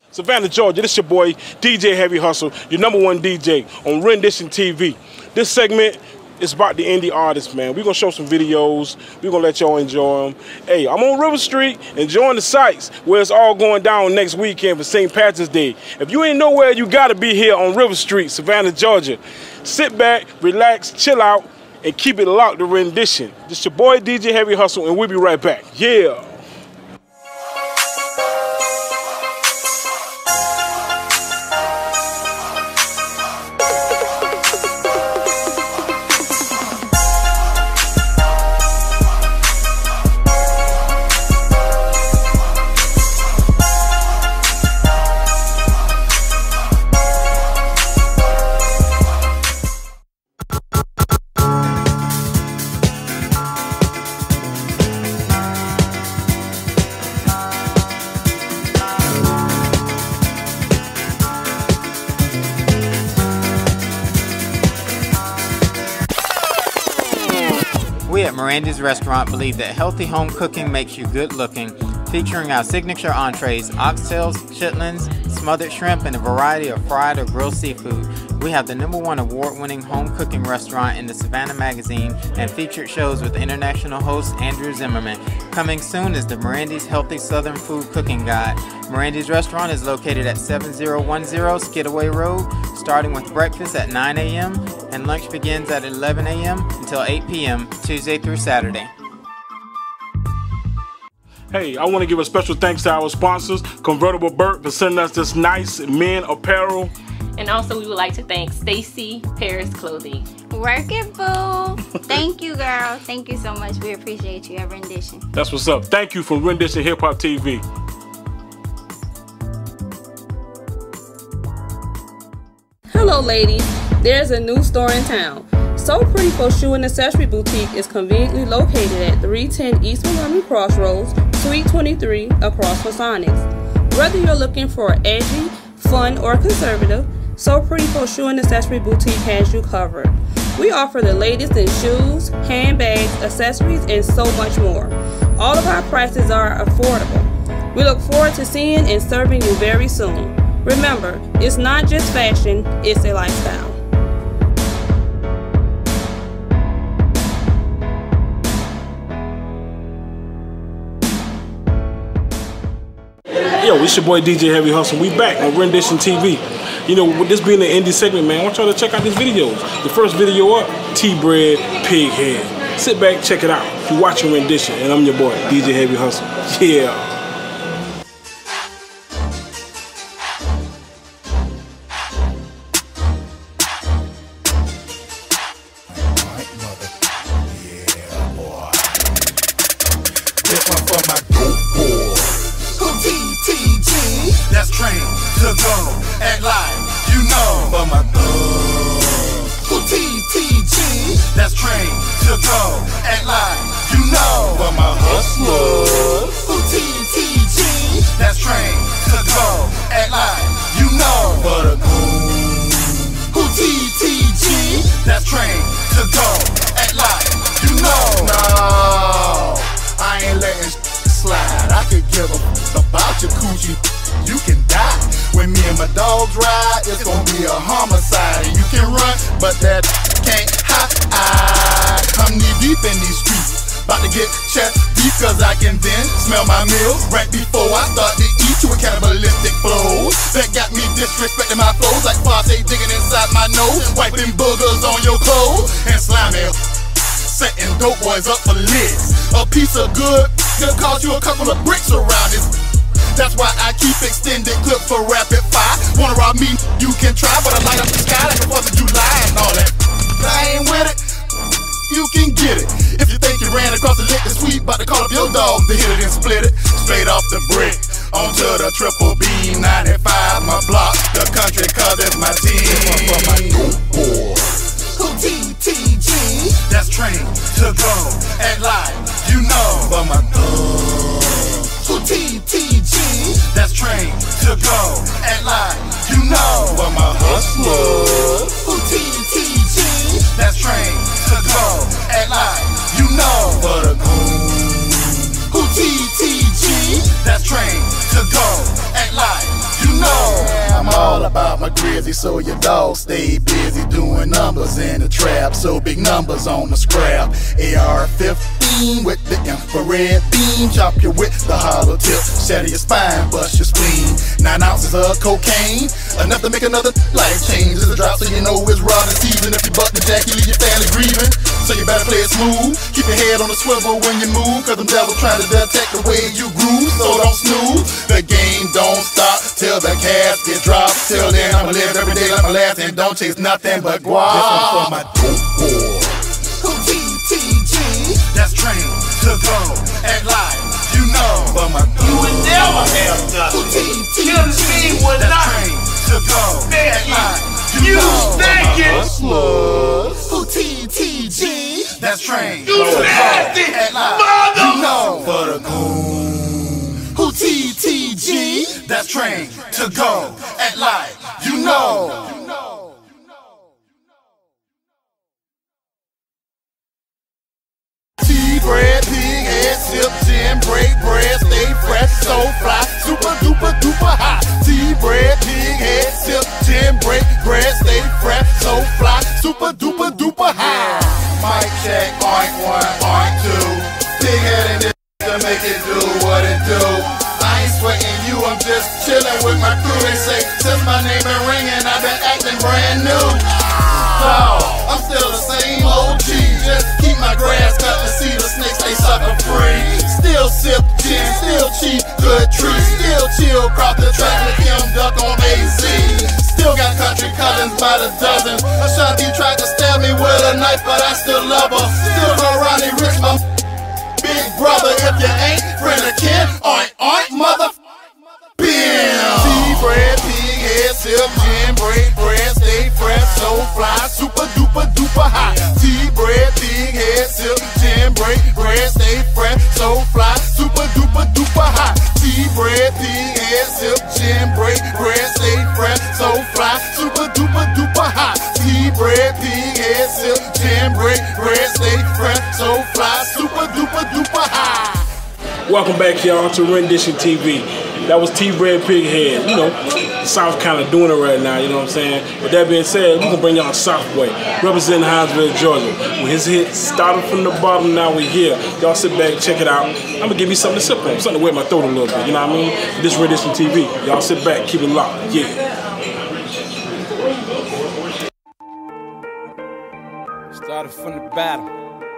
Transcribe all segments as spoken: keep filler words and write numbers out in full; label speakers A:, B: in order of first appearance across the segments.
A: Savannah, Georgia, this your boy, D J Heavy Hustle, your number one D J on Rendition T V. This segment is about the indie artists, man. We're going to show some videos. We're going to let y'all enjoy them. Hey, I'm on River Street enjoying the sights where it's all going down next weekend for Saint Patrick's Day. If you ain't nowhere, you got to be here on River Street, Savannah, Georgia. Sit back, relax, chill out, and keep it locked to Rendition. This your boy, D J Heavy Hustle, and we'll be right back. Yeah.
B: We at Miranda's Restaurant believe that healthy home cooking makes you good looking, featuring our signature entrees, oxtails, chitlins, smothered shrimp, and a variety of fried or grilled seafood. We have the number one award-winning home cooking restaurant in the Savannah magazine and featured shows with international host Andrew Zimmerman. Coming soon is the Miranda's Healthy Southern Food Cooking Guide. Miranda's Restaurant is located at seven zero one zero Skidaway Road, starting with breakfast at nine A M and lunch begins at eleven A M until eight P M Tuesday through Saturday.
A: Hey, I want to give a special thanks to our sponsors, Convertible Burt, for sending us this nice men apparel.
C: And also we would like to thank Stacy Paris Clothing.
D: Work it, boo. Thank you, girl. Thank you so much. We appreciate you at Rendition.
A: That's what's up. Thank you from Rendition Hip Hop T V.
E: Hello ladies, there's a new store in town. So Pretty for Shoe and Accessory Boutique is conveniently located at three ten East Montgomery Crossroads, Suite twenty-three, across from Sonics. Whether you're looking for edgy, fun, or conservative, So Pretty for Shoe and Accessory Boutique has you covered. We offer the latest in shoes, handbags, accessories, and so much more. All of our prices are affordable. We look forward to seeing and serving you very soon. Remember, it's not just fashion, it's a lifestyle.
A: Yo, it's your boy D J Heavy Hustle. We back on Rendition T V. You know, with this being an indie segment, man, I want y'all to check out these videos. The first video up, T-Bread, Pig Head. Sit back, check it out. You're watching Rendition, and I'm your boy, D J Heavy Hustle. Yeah.
F: That's trained to go, act like you know. For my thug, who T T G. That's trained to go, act like you know. For my hustler, who T T G. That's trained to go, act like you know. For the goon, who T T G. That's trained to go, act like you know. No, I ain't letting slide. I could give a f about your coochie. You can die. When me and my dogs ride, it's gonna be a homicide. And you can run, but that can't hide. I'm knee deep in these streets, about to get chest deep, cause I can then smell my meals right before I start to eat you with cannibalistic flows that got me disrespecting my flows, like Party digging inside my nose, wiping boogers on your clothes, and slamming, setting dope boys up for lids. A piece of good could cost you a couple of bricks around this. That's why I keep extended clips for rapid fire. Wanna rob me, you can try, but I light up the sky like the fourth of July and all that. I ain't with it, you can get it. If you think you ran across the liquor sweet, about to call up your dog to hit it and split it. Straight off the brick, onto the triple B ninety-five, my block, the country, cause it's my team. For my dope boys, who T T G. That's trained to go, act like you know. For my thug, who T T G. That's trained to go, act like you know. For my hustler, who T T G. That's trained to go, act like you know. For the goon, who T T G. That's trained to go, act like you know. a grizzly, so your dog stay busy doing numbers in the trap. So big numbers on the scrap. A R fifteen with the infrared beam, chop you with the hollow tip, shatter your spine, bust your spleen. Nine ounces of cocaine, enough to make another life change. It's a drop, so you know it's raw this season. If you buck the jack, you leave your family grieving. So you better play it smooth, keep your head on the swivel when you move, cause them devils trying to detect the way you groove. So don't snooze, the game don't stop till the casket drops. Till then I'ma live every day like my last, and don't chase nothing but guap. This one for my dope boy. Who T T G, that's trained to go at life, you know. But my you would never have nothing. Who T T G, that's trained to go at life, you, you know. Hustlers. Who T T G, that's trained to go at life, you know. For the goon. Who T T G, that's trained to go at life, you know. Bread, pig head, sip, gin, break bread, stay fresh, so fly, super duper duper hot. Tea bread, pig head, sip, gin, break bread, stay fresh, so fly, super duper duper hot. Mic check, oink one, oink two. Pig head in this to make it do what it do. I ain't sweating you, I'm just chilling with my crew. They say since my name been ringing, I've been acting brand new. Oh, I'm still the same O G. Just keep my grass cut to see the snakes, they sucker free. Still sip gin, still cheap, good trees. Still chill, crop the track with him, duck on A Z. Still got country cousins by the dozen. Ashanti tried to stab me with a knife, but I still love her. Still go Ronnie Rich, my big brother. If you ain't friend of kin, oink oink, mother. Bam! Tea bread, pig head, sip gin, break bread, stay fresh, so fly, super duper duper hot. Tea bread, pig head, sip gin, break bread, stay fresh, so fly, super duper duper hot. Tea bread, pig head, sip gin, break bread, stay fresh, so fly, super duper duper hot. Tea bread, pig head, sip gin, break bread, stay fresh, so fly, super duper duper hot.
A: Welcome back, y'all, to Rendition T V. That was T-Bread Pighead. You know, the South kind of doing it right now, you know what I'm saying? With that being said, we're going to bring y'all Southway, representing Hinesville, Georgia. With his hit started from the bottom, now we're here. Y'all sit back, check it out. I'm going to give you something to sip on, something to wet my throat a little bit, you know what I mean? This Rendition T V. Y'all sit back, keep it locked, yeah.
G: Started from the bottom.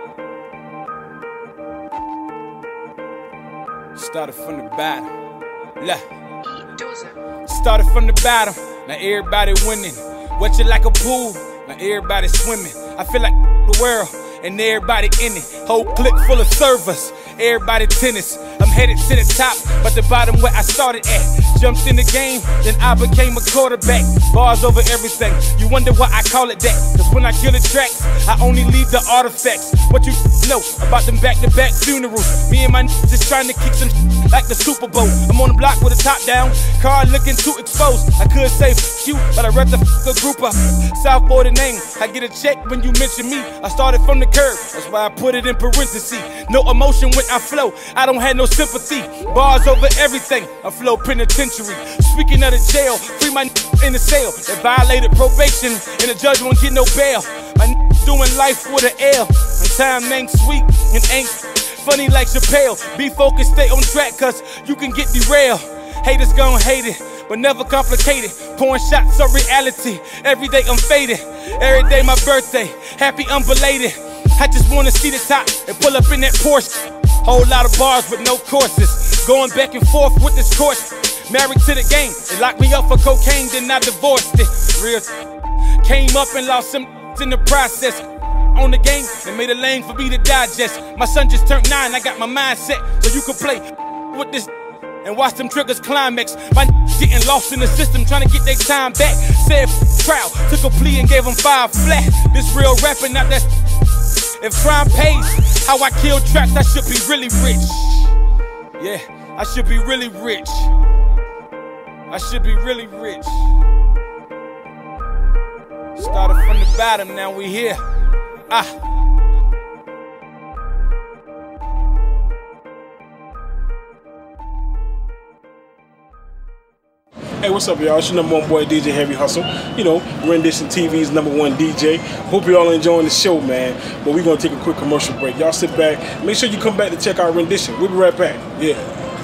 G: Started from the bottom. Look. Started from the bottom. Now everybody winning. Wet you like a pool. Now everybody swimming. I feel like the world and everybody in it. Whole clique full of servers. Everybody tennis. I'm headed to the top, but the bottom where I started at. Jumped in the game, then I became a quarterback. Bars over everything. You wonder why I call it that? Cause when I kill the tracks, I only leave the artifacts. What you know about them back-to-back funerals? Me and my just trying to kick some like the Super Bowl. I'm on the block with a top down, car looking too exposed. I could say f you, but I'd rather f a group of South Boy the name. I get a check when you mention me. I started from the curb, that's why I put it in parentheses. No emotion when I flow, I don't have no sympathy. Bars over everything, I flow penitentiary. Speaking of the jail, free my in the cell that violated probation, and the judge won't get no bail. My doing life with an L, and time ain't sweet and ain't funny like Chappelle. Be focused, stay on track, cause you can get derailed. Haters gon' hate it, but never complicated. Pouring shots of reality, every day I'm faded. Every day my birthday, happy unbelated. I just wanna see the top and pull up in that Porsche. Whole lot of bars with no courses. Going back and forth with this course. Married to the game, they locked me up for cocaine, then I divorced it. Real came up and lost some in the process. On the game, they made a lane for me to digest. My son just turned nine, I got my mindset so you can play with this and watch them triggers climax. My getting lost in the system, trying to get their time back. Said trial, took a plea and gave them five flat. This real rapping, not that. If crime pays, how I kill tracks, I should be really rich. Yeah, I should be really rich. I should be really rich. Started from the bottom, now we here. Ah.
A: Hey, what's up, y'all? It's your number one boy, D J Heavy Hustle. You know, Rendition T V's number one D J. Hope you all enjoying the show, man. But we're going to take a quick commercial break. Y'all sit back. Make sure you come back to check out Rendition. We'll be right back. Yeah.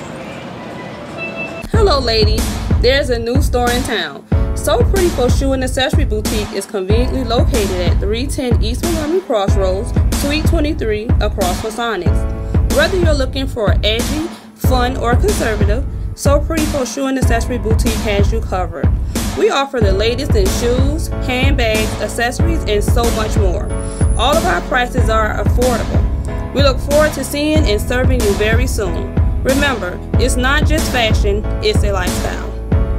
E: Hello, ladies. There's a new store in town. So Pretty for Shoe and Accessory Boutique is conveniently located at three ten East Montgomery Crossroads, Suite twenty-three, across from Sonics. Whether you're looking for edgy, fun, or conservative, So Pretty for Shoe and Accessory Boutique has you covered. We offer the latest in shoes, handbags, accessories, and so much more. All of our prices are affordable. We look forward to seeing and serving you very soon. Remember, it's not just fashion, it's a lifestyle.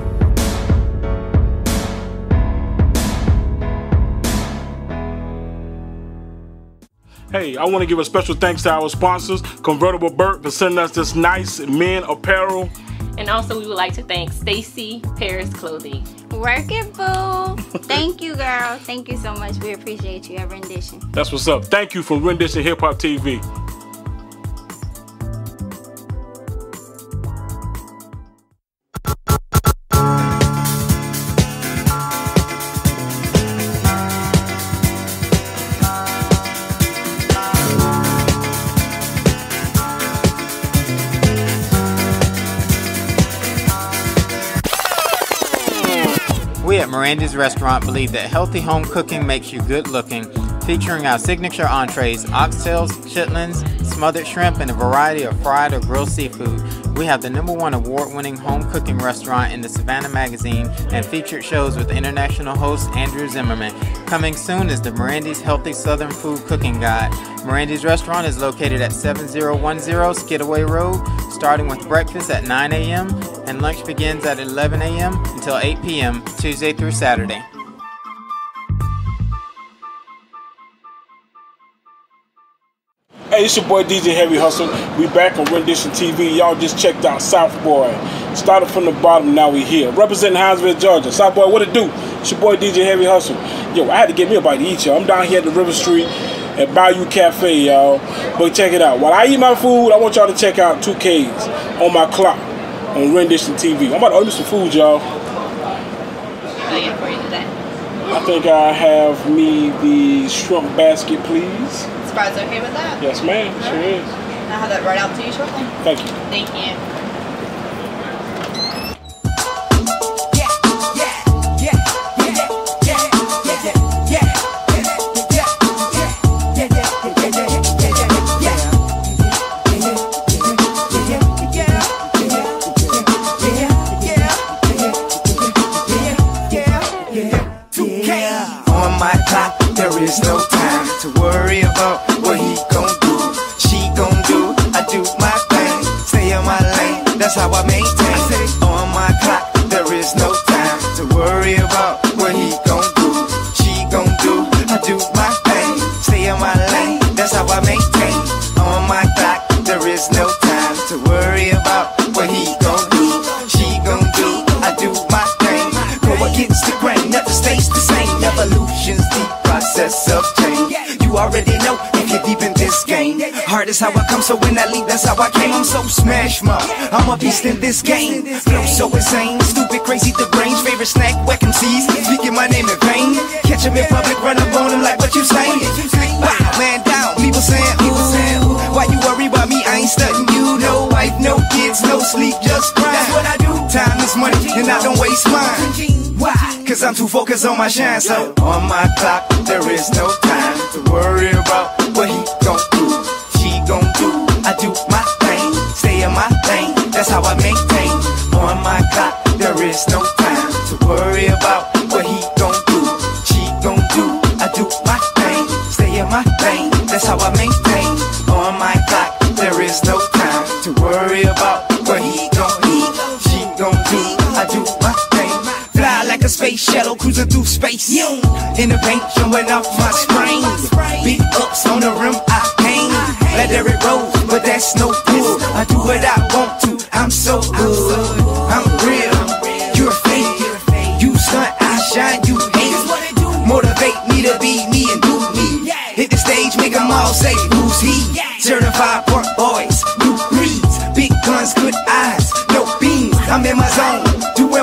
A: Hey, I want to give a special thanks to our sponsors, Convertible Burt, for sending us this nice men apparel.
C: And also we would like to thank Stacy Paris Clothing.
D: Work it, boo. Thank you, girl. Thank you so much. We appreciate you at Rendition.
A: That's what's up. Thank you from Rendition Hip Hop T V.
B: We at Miranda's Restaurant believe that healthy home cooking makes you good looking, featuring our signature entrees, oxtails, chitlins, smothered shrimp, and a variety of fried or grilled seafood. We have the number one award-winning home cooking restaurant in the Savannah magazine and featured shows with international host Andrew Zimmerman. Coming soon is the Miranda's Healthy Southern Food Cooking Guide. Miranda's Restaurant is located at seven zero one zero Skidaway Road, starting with breakfast at nine A M and lunch begins at eleven A M until eight P M Tuesday through Saturday.
A: Hey, it's your boy D J Heavy Hustle. We back on Rendition T V. Y'all just checked out South Boy. Started from the bottom, now we here. Representing Hinesville, Georgia. South Boy, what it do? It's your boy D J Heavy Hustle. Yo, I had to get me a bite to eat, y'all. I'm down here at the River Street at Bayou Cafe, y'all. But check it out. While I eat my food, I want y'all to check out two Ks on my clock on Rendition T V. I'm about to order some food, y'all.
C: What I get for you today?
A: I think I have me the shrimp basket, please.
H: Fries okay with that?
A: Yes, ma'am. Sure
H: right.
A: is.
H: I'll have that right out to you shortly.
A: Thank you.
H: Thank you.
I: On my clock, there is no time to worry about what he gon' do, she gon' do. I do my thing, stay in my lane, that's how I maintain. On my clock, there is no time to worry about what he gon' do, she gon' do. I do my thing, stay in my lane, that's how I maintain. On my clock, there is no time to worry about what he gon' do, she gon' do. I do my thing, go against the grain, nothing stays the same. Evolution's the process of change. You already know if you're deep in this game. Hard is how I come, so when I leave, that's how I came. I'm so smash mouth, I'm a beast in this game. Flow so insane, stupid, crazy, deranged. Favorite snack, whack M Cs, speaking my name in vain. Catch him in public, run up on him like what you saying. Wow, man down, people saying, ooh, why you worry about me? I ain't stunting you. No wife, no kids, no sleep, just grind. That's what I do. Time is money, and I don't waste mine. Why? Cause I'm too focused on my shine. So on my clock, there is no time to worry about what he gon' do, she gon' do. I do my thing, stay in my lane, that's how I maintain. On my clock, there is no time to worry about what he gon' do, she gon' do. I do my thing, stay in my lane, that's how I maintain. On my clock, there is no time to worry about what he gon' do, she gon' do. I do my thing, fly like a space shuttle cruising through space. In the paint, showing off my spring. Big ups on the rim, I hang. Let Derrick Rose, but that's no good. I do what I want to, I'm so good. I'm real, you're fake. You stunt, I shine, you hate. Motivate me to be me and do me. Hit the stage, make them all say, who's he? Certified pork boys, new breeds. Big guns, good eyes, no beans. I'm in my zone, doing my thing.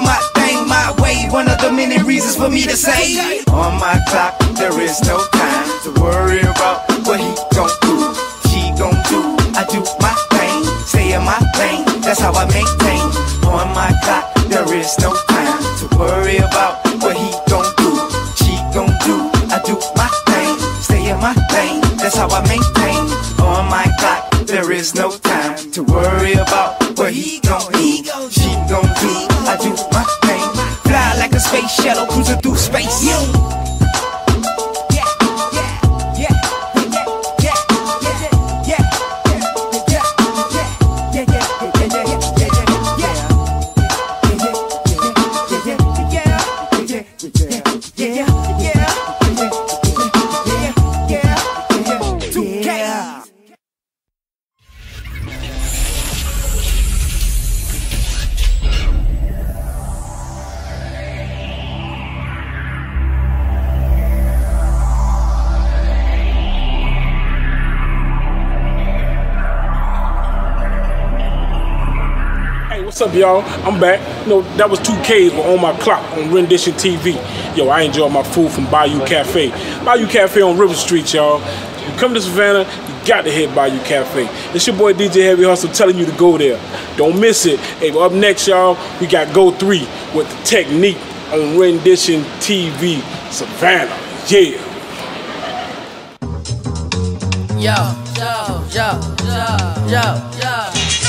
I: everything my way. One of the many reasons for me to say, on my clock, there is no time to worry about what he gon' do, she gon' do. I do my thing, stay in my lane, that's how I maintain. On my clock, there is no time to worry about what he gon' do, she gon' do. I do my thing, stay in my lane, that's how I maintain. On my clock, there is no time to worry about what he gon' do, she gon' do. I do my thing, fly like a space shuttle cruising through space.
A: What's up, y'all? I'm back. You know, that was two K's on my clock on Rendition T V. Yo, I enjoy my food from Bayou Cafe. Bayou Cafe on River Street, y'all. You come to Savannah, you got to hit Bayou Cafe. It's your boy D J Heavy Hustle telling you to go there. Don't miss it. Hey, up next, y'all, we got Go three with the Technique on Rendition T V, Savannah. Yeah.
J: Yo, yo, yo, yo, yo, yo.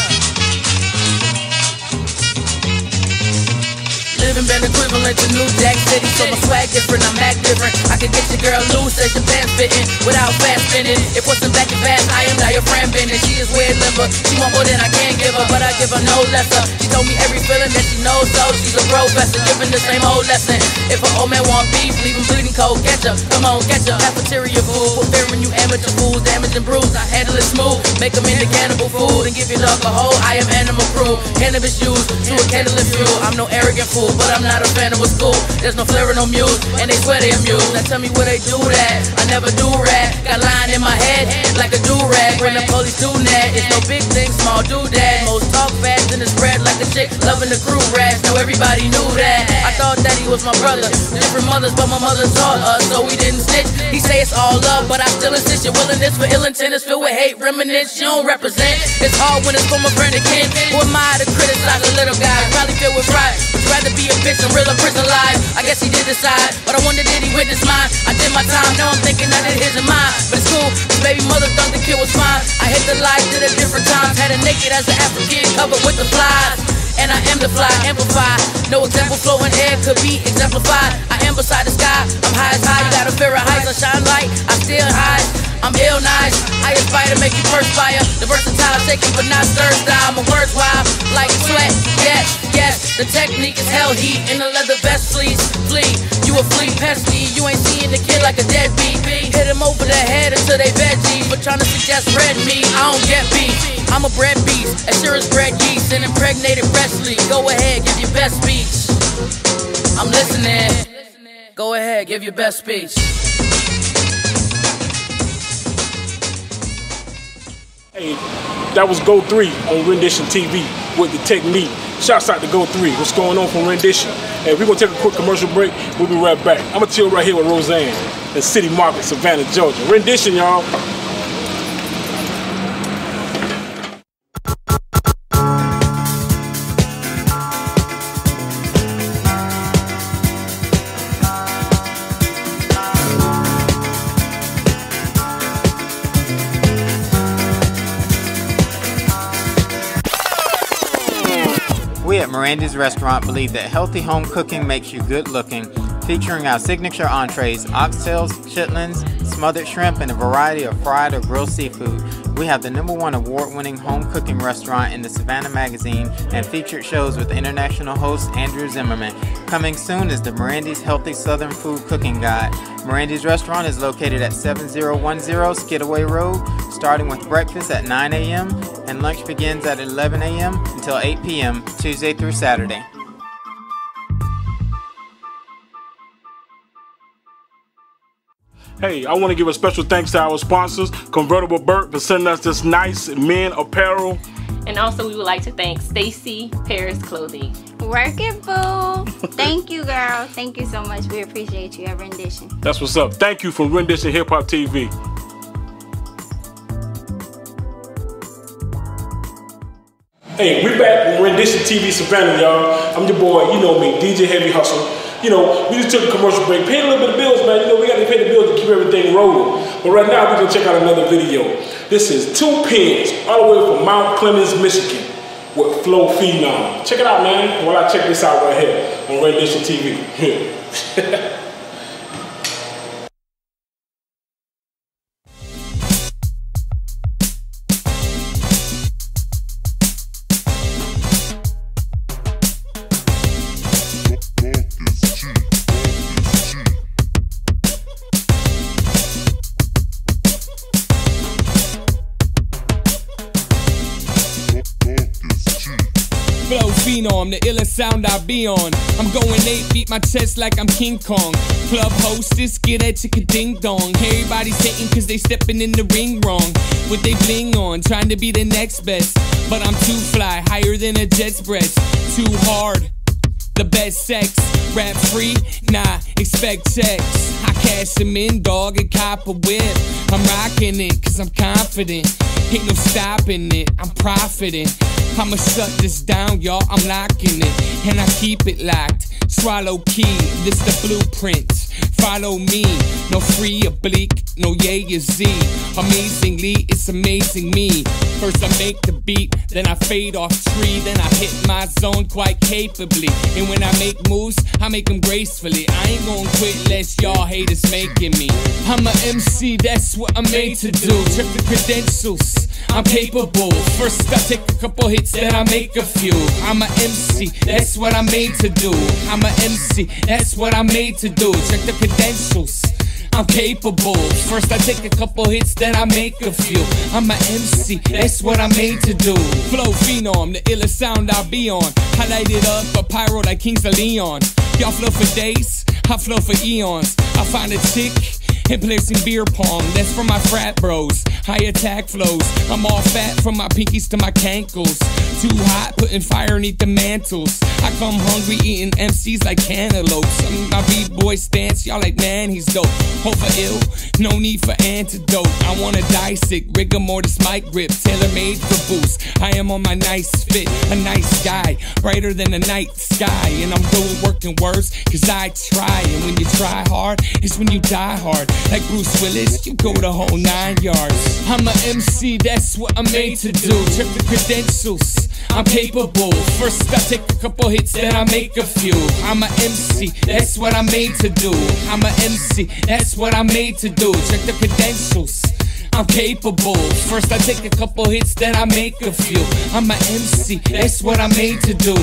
J: Living been equivalent to New Jack City, so my swag different, I'm act different. I can get your girl loose as your pants fitting, without fast spinning. It wasn't back and fast, I am diaphragm bending. She is weird limber, she want more than I can give her, but I give her no lesser. She told me every feeling that she knows, so she's a professor, giving the same old lesson. If an old man want beef, leave him bleeding cold, catch her, come on, catch her. Cafeteria food, with fear when you amateur fools, damage and bruise, I handle it smooth, make them into cannibal food, and give your dog a hole. I am animal crew, cannabis used to a candlelit fuel. I'm no arrogant fool, but I'm not a fan of a school. There's no flair or no muse, and they swear they amused. Now tell me where they do that, I never do rap. Got line in my head, like a do-rag. When the police do that, it's no big thing, small do-that. Most talk fast and it's spread like a chick, loving the crew rats. Now everybody knew that. I thought that he was my brother, different mothers, but my mother taught us, so we didn't snitch. He say it's all love, but I still insist. Your willingness for ill intent is filled with hate, reminisce. You don't represent. It's hard when it's from a friend again. Who am I to criticize a little guy? Probably filled with pride. Would you rather be a bitch than real or prison life? I guess he did decide, but I wonder did he witness mine? I did my time, now I'm thinking I did his and mine. But it's cool, his baby mother thought the kid was fine. I hit the light, did it different times. Had it naked as an African, covered with the flies. And I am the fly, amplified. No example flowing air could be exemplified. I am beside the sky, I'm high as high. You got a fear of heights, I shine light, I still high. I'm ill nice, I aspire to make you perspire. The versatile, shaking but not stir style. My words wild, like sweat, yes, yes. The technique is hell heat, in the leather vest, please flee. You a flea pesty, you ain't seeing the kid like a deadbeat. Hit him over the head until they veggie, but trying to suggest red meat, I don't get beef. I'm a bred beast, as sure as bred yeast, and impregnated wrestling. Go ahead, give your best speech. I'm listening. Go ahead, give your best speech.
A: Hey, that was Go three on Rendition T V with the Technique. Shouts out to Go three. What's going on from Rendition? Hey, we're going to take a quick commercial break. We'll be right back. I'm going to chill right here with Roseanne in City Market, Savannah, Georgia. Rendition, y'all.
B: We at Miranda's Restaurant believe that healthy home cooking makes you good looking, featuring our signature entrees, oxtails, chitlins, smothered shrimp, and a variety of fried or grilled seafood. We have the number one award-winning home cooking restaurant in the Savannah magazine and featured shows with international host Andrew Zimmerman. Coming soon is the Miranda's Healthy Southern Food Cooking Guide. Miranda's Restaurant is located at seven zero one zero Skidaway Road, starting with breakfast at nine A M and lunch begins at eleven A M until eight P M Tuesday through Saturday.
A: Hey, I want to give a special thanks to our sponsors, Convertible Burt, for sending us this nice men apparel.
C: And also, we would like to thank Stacy Paris Clothing.
D: Work it, boo. Thank you, girl. Thank you so much. We appreciate you at Rendition.
A: That's what's up. Thank you from Rendition Hip Hop T V. Hey, we're back from Rendition T V Savannah, y'all. I'm your boy, you know me, D J Heavy Hustle. You know, we just took a commercial break, paid a little bit of bills, man. You know, we got to pay the bills to keep everything rolling. But right now, we're going to check out another video. This is two pins all the way from Mount Clemens, Michigan with Flow Phenom. Check it out, man, while I check this out right here on Rendition T V.
K: Flow Phenom, the illest sound I be on. I'm going eight, beat my chest like I'm King Kong. Club hostess, get that chicka ding dong. Everybody's hating cause they stepping in the ring wrong. With they bling on, trying to be the next best. But I'm too fly, higher than a jet's breast. Too hard, the best sex. Rap free, nah, expect checks. I cash them in, dog, and cop a whip. I'm rocking it cause I'm confident. Ain't no stopping it, I'm profiting. I'ma shut this down, y'all, I'm locking it. And I keep it locked, swallow key, this the blueprint. Follow me, no free oblique, no yay or Z. Amazingly, it's amazing me. First I make the beat, then I fade off tree, then I hit my zone quite capably. And when I make moves, I make them gracefully. I ain't gonna quit less y'all haters making me. I'm a M C, that's what I'm made to do. Check the credentials, I'm capable. First I take a couple hits, then I make a few. I'm a M C, that's what I'm made to do. I'm a M C, that's what I'm made to do. Check the credentials, I'm capable. First I take a couple hits, then I make a few. I'm a M C, that's what I'm made to do. Flow Phenom, the illest sound I'll be on. I light it up, a pyro like Kings of Leon. Y'all flow for days, I flow for eons. I find a chick and play some beer pong, that's for my frat bros. High attack flows, I'm all fat from my pinkies to my cankles. Too hot, putting fire beneath the mantles. I come hungry, eating M Cs like cantaloupes. Some of my b-boy stance, y'all like, man, he's dope. Hope for ill, no need for antidote. I wanna dice it, rigor mortis mic grip, tailor-made for boost. I am on my nice fit, a nice guy, brighter than the night sky. And I'm doing working worse, cause I try. And when you try hard, it's when you die hard. Like Bruce Willis, you go the whole nine yards. I'm a M C, that's what I'm made to do. Check the credentials, I'm capable. First I take a couple hits, then I make a few. I'm a M C, that's what I'm made to do. I'm a M C, that's what I'm made to do. Check the credentials, I'm capable. First I take a couple hits, then I make a few. I'm a M C, that's what I'm made to do.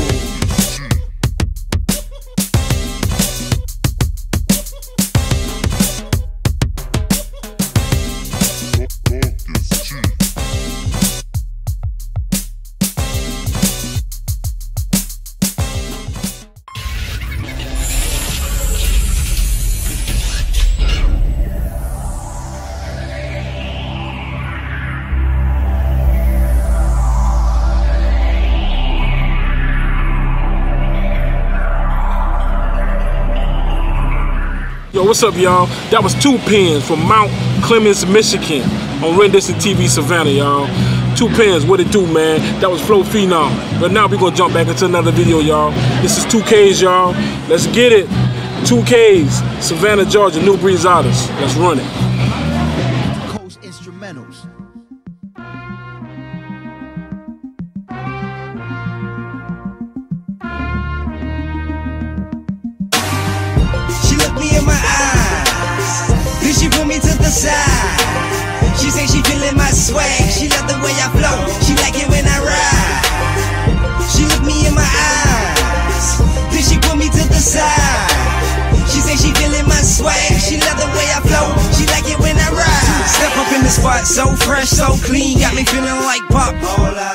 A: Yo, what's up, y'all? That was two pins from Mount Clemens, Michigan on Rendition T V Savannah, y'all. Two pins, what it do, man? That was Flow Phenom. But now we're gonna jump back into another video, y'all. This is two K's, y'all. Let's get it. two K's, Savannah, Georgia, New Breeze Artists. Let's run it.
L: Coast Instrumentals.
I: She looked me in my eyes, then she put me to the side. She say she feeling my swag, she love the way I flow, she like it when I ride. She looked me in my eyes, then she put me to the side. She say she feeling my swag, she love the way I flow, she like it when I ride. Step up in the spot, so fresh, so clean, got me feeling like pop. All eyes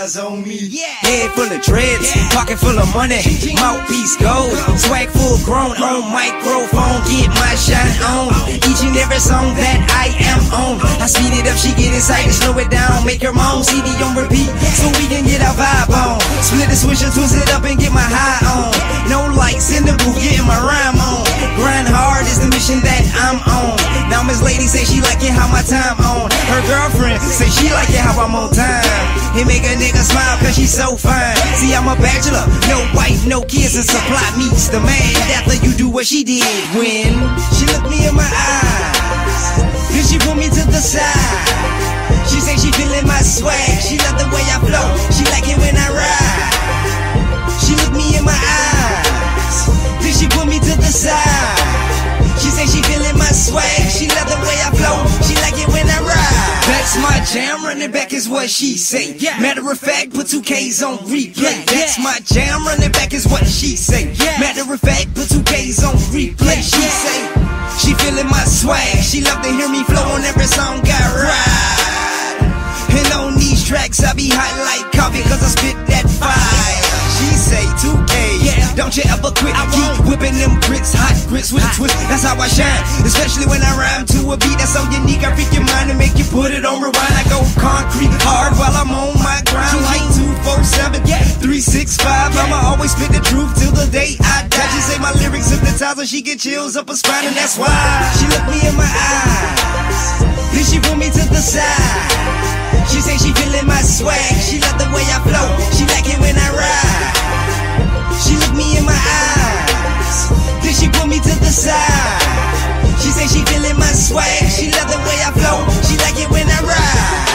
I: eyes on me. Head full of dreads, pocket full of money, mouthpiece gold, swag full grown on microphone, get my shine on. Each and every song that I am on, I speed it up, she get excited, slow it down, make her moan. C D on repeat, so we can get our vibe on. Split the switch and twist it up and get my high on. No lights in the booth, getting my rhyme on. Grind hard is the mission that I'm on. Now Miss Lady say she like it how my time on. Her girlfriend say she like it how I'm on time. It make a nigga smile cause she's so fine. See, I'm a bachelor, no wife, no kids, and supply meets the man after you do what she did when she looked me in my eyes. Then she put me to the side. She say she feeling my swag. She love the way I flow. She like it when I ride. She look me in my eyes. Then she put me to the side. She say she feeling my swag. She love the way I flow. She like it when I ride. That's my jam. Running back is what she say. Matter of fact, put two K's on replay. That's my jam. Running back is what she say. Matter of fact, put two K's on replay. She say she feeling my swag. She love to hear me flow on every song I ride. And on these tracks I be hot like coffee cause I spit that fire. She say two K, yeah, don't you ever quit. I keep whipping them grits, hot grits with a twist. That's how I shine, especially when I rhyme to a beat that's so unique. I freak your mind and make you put it on rewind. I go concrete hard while I'm on my grind like two four seven, three six five. I'ma always spit the truth till the day I die. She say my lyrics hypnotize her, she get chills up her spine, and that's why she look me in my eyes. Then she put me to the side. She say she feeling my swag. She love the way I flow. She like it when I ride. She look me in my eyes. Then she put me to the side. She say she feeling my swag. She love the way I flow. She like it when I ride.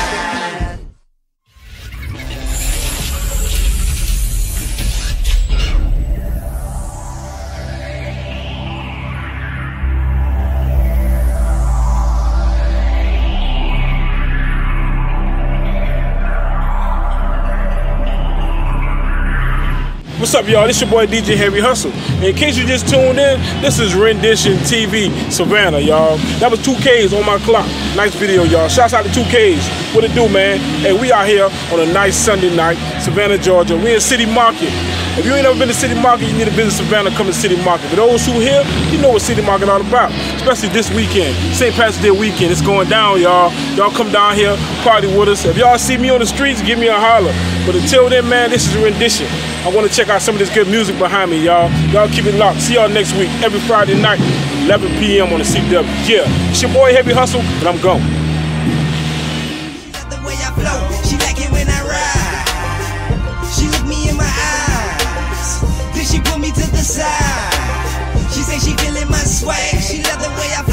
A: What's up, y'all? This your boy D J Heavy Hustle. And in case you just tuned in, this is Rendition T V Savannah, y'all. That was two K's on my clock. Nice video, y'all. Shouts out to two K's. What it do, man? Hey, we out here on a nice Sunday night, Savannah, Georgia. We in City Market. If you ain't ever been to City Market, you need to visit Savannah, come to City Market. For those who here, you know what City Market all about. Especially this weekend, Saint Patrick's Day weekend. It's going down, y'all. Y'all come down here, party with us. If y'all see me on the streets, give me a holler. But until then, man, this is Rendition. I want to check out some of this good music behind me, y'all. Y'all keep it locked. See y'all next week, every Friday night, eleven P M on the C W. Yeah, it's your boy Heavy Hustle, and I'm gone.
I: She love the way I flow. She like it when I ride. She look me in my eyes. Then she put me to the side. She say she feeling my swag. She love the way I flow.